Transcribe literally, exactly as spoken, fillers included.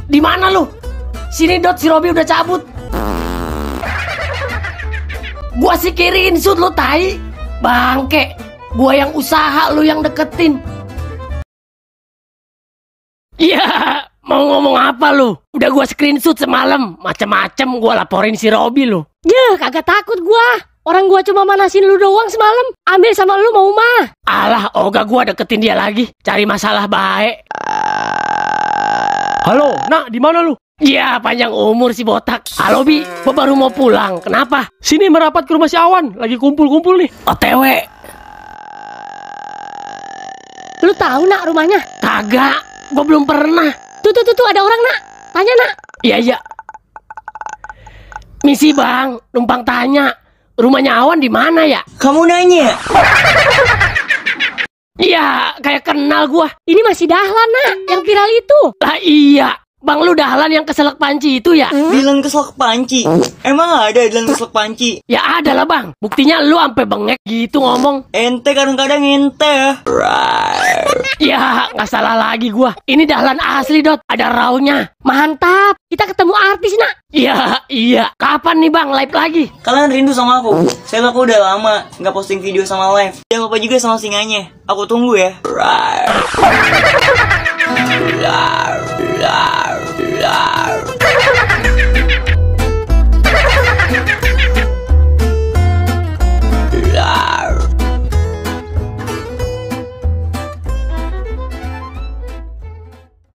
di mana lu? Sini Dot, si Robby udah cabut. Gua sih kiriin shoot lu tai. Bangke, gua yang usaha lu yang deketin. Iya, mau ngomong apa lu? Udah gua screenshot semalam, macem-macem gua laporin si Robby lu. Ya, kagak takut gua. Orang gua cuma manasin lu doang semalam. Ambil sama lu mau mah. Alah, ogah gua deketin dia lagi. Cari masalah baik. Halo, nak, di mana lu? Ya, panjang umur si botak. Halo Bi, gua baru mau pulang. Kenapa? Sini merapat ke rumah si Awan. Lagi kumpul-kumpul nih. O T W. Lu tahu nak rumahnya? Kagak, gua belum pernah. Tuh tuh tuh, tuh ada orang nak. Tanya nak. Iya iya. Misi bang, numpang tanya. Rumahnya Awan di mana ya? Kamu nanya? Iya, kayak kenal gua. Ini masih Dahlan nak, yang viral itu. Lah iya, bang lu Dahlan yang keselak panci itu ya? Dilan keselak panci? Emang ada Dilan keselak panci? Ya ada lah bang. Buktinya lu sampai bengek gitu ngomong. Ente kadang-kadang ente. Ya nggak salah lagi gua. Ini Dahlan asli Dot. Ada raunya. Mantap, kita ketemu artis nak. Iya iya. Kapan nih bang live lagi? Kalian rindu sama aku? Saya aku udah lama nggak posting video sama live. Jangan lupa juga sama singanya. Aku tunggu ya. Rar, rar, rar, rar.